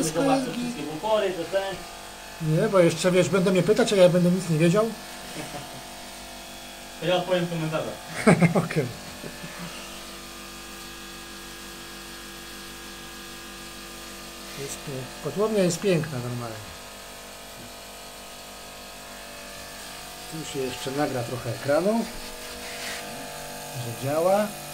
wszystko zobacz jest te git. wszystkie bufory, to ten. Nie, bo jeszcze wiesz, będą mnie pytać, a ja będę nic nie wiedział. To ja odpowiem w komentarzach. Okej. Kotłownia jest piękna normalnie. Tu się jeszcze nagra trochę ekranu, że działa.